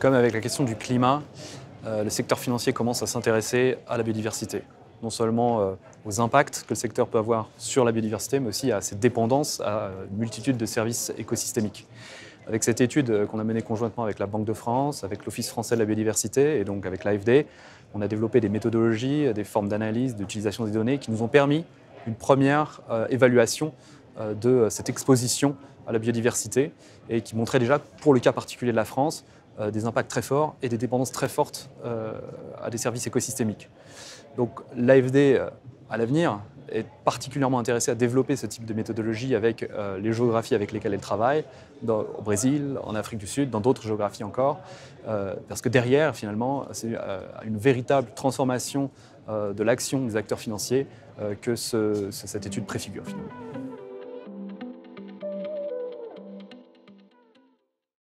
Comme avec la question du climat, le secteur financier commence à s'intéresser à la biodiversité. Non seulement aux impacts que le secteur peut avoir sur la biodiversité, mais aussi à ses dépendances à une multitude de services écosystémiques. Avec cette étude qu'on a menée conjointement avec la Banque de France, avec l'Office français de la biodiversité et donc avec l'AFD, on a développé des méthodologies, des formes d'analyse, d'utilisation des données qui nous ont permis une première évaluation de cette exposition à la biodiversité et qui montrait déjà, pour le cas particulier de la France, des impacts très forts et des dépendances très fortes à des services écosystémiques. Donc l'AFD, à l'avenir, est particulièrement intéressée à développer ce type de méthodologie avec les géographies avec lesquelles elle travaille, au Brésil, en Afrique du Sud, dans d'autres géographies encore, parce que derrière, finalement, c'est une véritable transformation de l'action des acteurs financiers que cette étude préfigure, finalement.